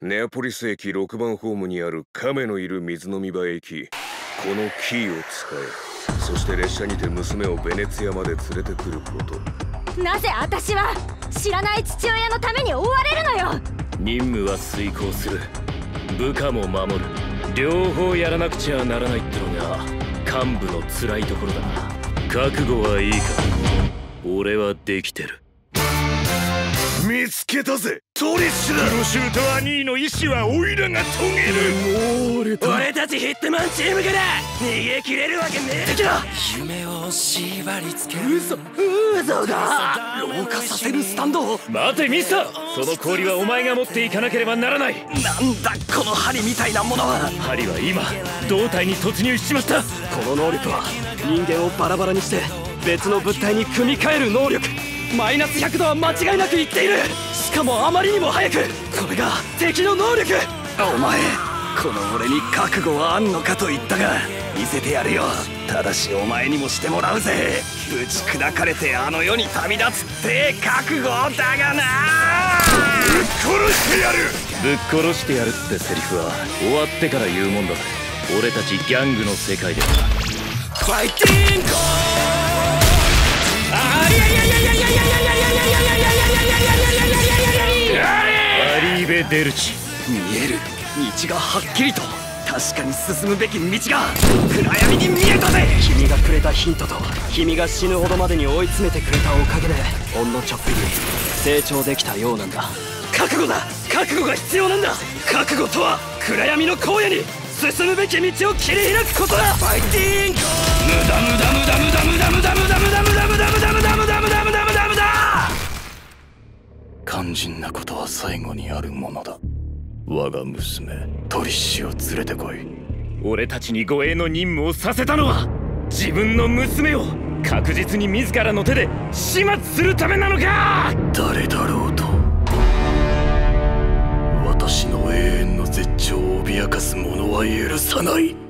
ネアポリス駅6番ホームにある亀のいる水飲み場へ行き、このキーを使え。そして列車にて娘をベネツィアまで連れてくること。 なぜ私は知らない父親のために追われるのよ。 任務は遂行する、部下も守る、両方やらなくちゃならないってのが幹部の辛いところだな。覚悟はいいか？俺はできてる。 見つけたぜ、トリッシュだ。 プロシュート兄の意志はオイラが遂げる。 俺たちヒットマンチームから逃げ切れるわけねえ。敵だ。 夢を縛り付け嘘だ。 老化させるスタンドを。 待てミスター、その氷はお前が持っていかなければならない。 なんだこの針みたいなものは。 針は今胴体に突入しちまった。 この能力は人間をバラバラにして別の物体に組み替える能力。マイナス100度は間違いなくいっている。しかもあまりにも早く。これが敵の能力。お前、この俺に覚悟はあんのかと言ったが、見せてやるよ。ただしお前にもしてもらうぜ。ぶち砕かれてあの世に旅立つって覚悟だがな。 ぶっ殺してやる。 ぶっ殺してやるってセリフは終わってから言うもんだぜ。俺たちギャングの世界ではファイティング。 アリーベ・デルチ。 見える、道がはっきりと。確かに進むべき道が暗闇に見えたぜ。君がくれたヒントと君が死ぬほどまでに追い詰めてくれたおかげでほんのちょっぴり成長できたようなんだ。覚悟だ。覚悟が必要なんだ。覚悟とは暗闇の荒野に進むべき道を切り開くことだ。ファイティング。無駄無駄無駄無駄無駄無駄無駄無駄無駄無駄無駄無駄無駄無駄無駄無駄無駄無駄。肝心なことは最後にあるものだ。我が娘トリッシュを連れてこい。 俺たちに護衛の任務をさせたのは自分の娘を確実に自らの手で始末するためなのか。 誰だろうと私の永遠の絶頂を脅かす者は許さない。